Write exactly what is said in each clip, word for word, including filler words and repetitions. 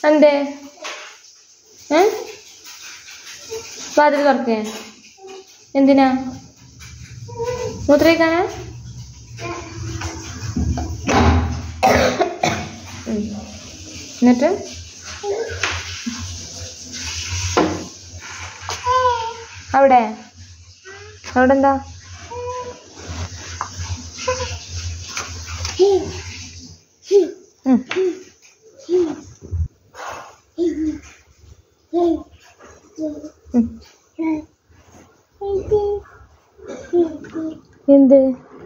എന്തേ ഏ വാതിൽ തുറക്കേ എന്തിനാ മൂത്രയിക്കാനാ എന്നിട്ട് അവിടെ അവിടെ എന്താ എന്ത്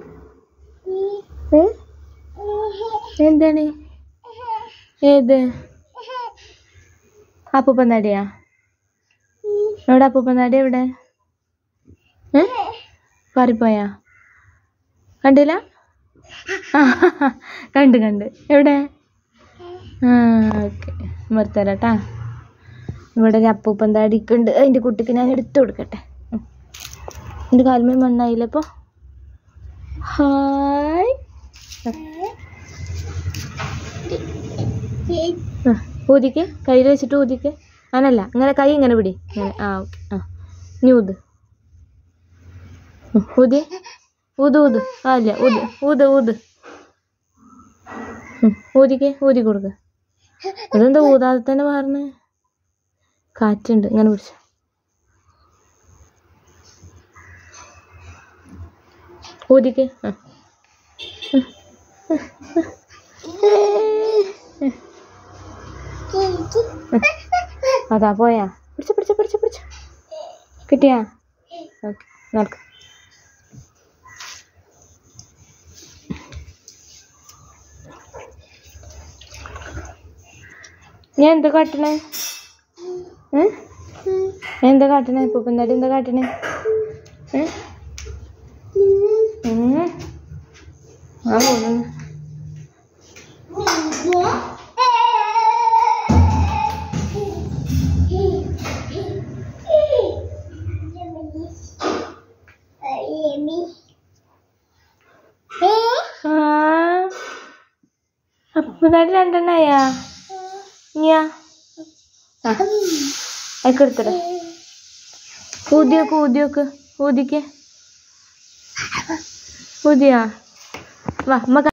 എന്താണ് ഏത് അപ്പൂപ്പനാടിയാ എവിടെ അപ്പൂപ്പനാടി എവിടെ ഏ പാറിപ്പോയാ കണ്ടില്ല കണ്ട് കണ്ട് എവിടെ ആ ഓക്കെ മറുത്തരാട്ടാ ഇവിടെ ഒരു അപ്പൂപ്പന്താടിക്ക് ഉണ്ട് അതിൻ്റെ കുട്ടിക്ക് ഞാൻ എടുത്തു കൊടുക്കട്ടെ എൻ്റെ കാൽമേ മണ്ണായില്ല അപ്പോൾ ഹായ് ഊതിക്ക് കയ്യിൽ വെച്ചിട്ട് ഊതിക്ക് അങ്ങനല്ല ഇങ്ങനെ കൈ ഇങ്ങനെ പിടി ഇങ്ങനെ ആ ഓക്കെ ആ ഇനി ഊത് ഊതി ഊത് ഊത് ആ ഇല്ല ഊത് ഊത് ഊത് ഊതിക്ക് ഊതി കൊടുക്ക് അതെന്താ ഊതാതെ തന്നെ പറഞ്ഞ് കാറ്റുണ്ട് ഇങ്ങനെ പിടിച്ച ഊതിക്ക് ആ അതാ പോയാ പിടിച്ച പിടിച്ച പിടിച്ച പിടിച്ച കിട്ടിയാ ഓക്കെ നടക്ക ഞാൻ എന്താ കാട്ടണേ ഏ എന്താ കാട്ടണേ പൂപ്പന്താടി എന്താ കാട്ടണേ ഏ ആ പോണു അപ്പൂപ്പന്താടി രണ്ടെണ്ണായാ ഞാ ആ അയക്ക് എടുത്തിട ഊതിയോക്ക് ഊതിയോക്ക് ഊതിക്ക് ഊതിയാ വാ അമ്മ